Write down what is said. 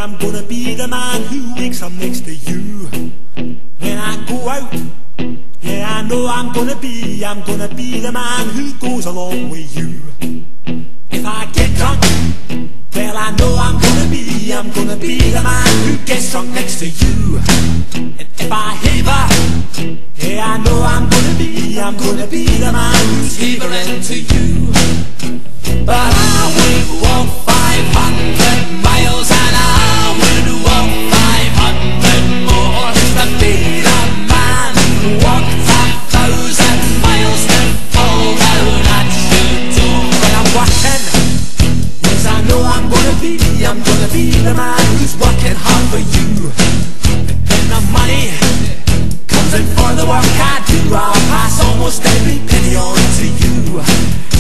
I'm gonna be the man who wakes up next to you when I go out. Yeah, I know I'm gonna be the man who goes along with you. If I get drunk, well, I know I'm gonna be the man who gets drunk next to you. And if I haver, yeah, I know I'm gonna be the man who's havering to you. But I would walk 500 miles and I would walk 500 more to be the man who walked 1,000 miles to fall down at your door. When I'm working, yes, I know I'm gonna be the man who's working hard for you. And the money comes in for the work I do, I'll pass almost every penny on to you.